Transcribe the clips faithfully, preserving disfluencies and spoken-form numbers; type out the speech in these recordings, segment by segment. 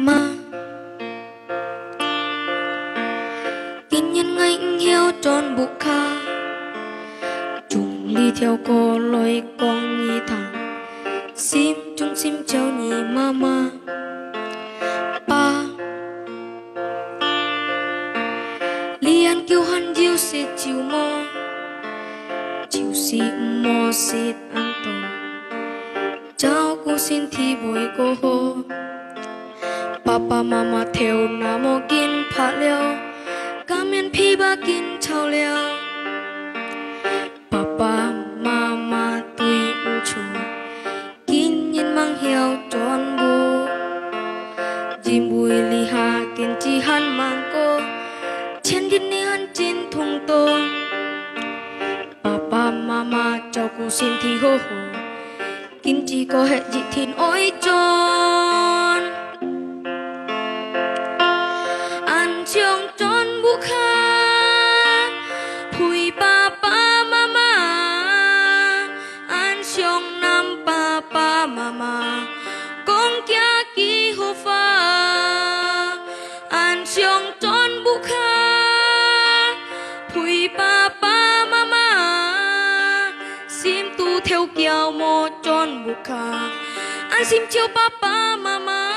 mama kinh nhân ngạnh hiếu tròn bụng kha trùng ly theo cô lối con nhi thẳng sim chung sim treo nhì mama ba lian kêu hắn diêu xịt chiều mò chiều xị mò xịt ăn tổ cháu cô xin thi bồi cô hô papa mama theo na mò kin pha leo kamen phi ba kin chao leo papa mama tui chu kin yin mang hiao tròn bu jim bui li ha kin chi han mang cô chen yin ni han chin thung to papa mama cho cô xin thi hô hô kin chi có hệ dị thìn ôi tròn ăn chiong tròn bu kha phui papa mama ăn chiong nam papa mama con kia ki ho pha ăn chiong tròn bu kha phui papa mama sim tu theo kiao mo tròn bu kha ăn sim chiêu papa mama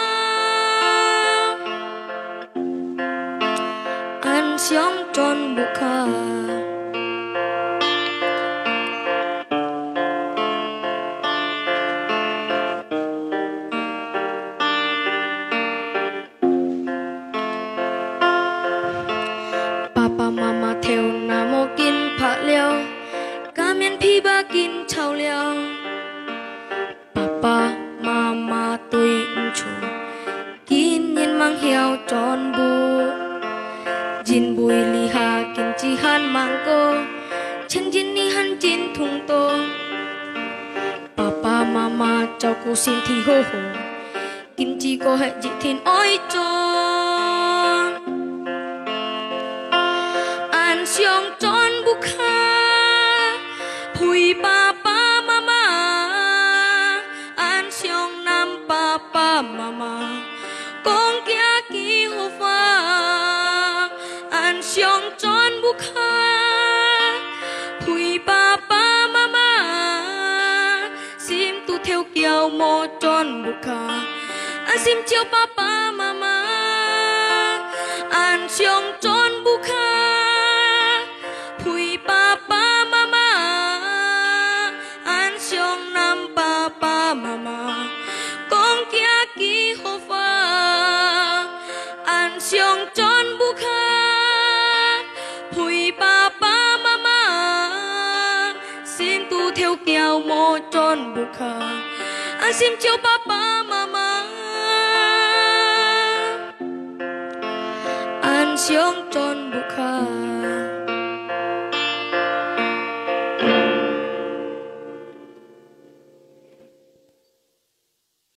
ăn xiong tròn bu kha papa mama theo na mo kin pha leo kamen phi ba kin chao leo papa mama tui chu kin yin mang hiao tròn bu jin bui li ha kin chi han mang cô chen jin ni han chin thung to papa mama cho cô xin thi hô hô kin chi có hệ dị thìn ôi tròn an xiong tròn bu kha phui papa mama an xiong nam papa mama con kia ki ho pha an xiong tròn bu kha phui papa mama sim tu theo kiao mo tròn bu kha an sim chiêu papa mama an xiong tròn bu kha phui papa mama an xiong nam papa mama con kia ki ho pha an xiong tròn bu kha phui papa mama sim tu theo kiao mo tròn bu kha an sim chiêu papa mama an xiong tròn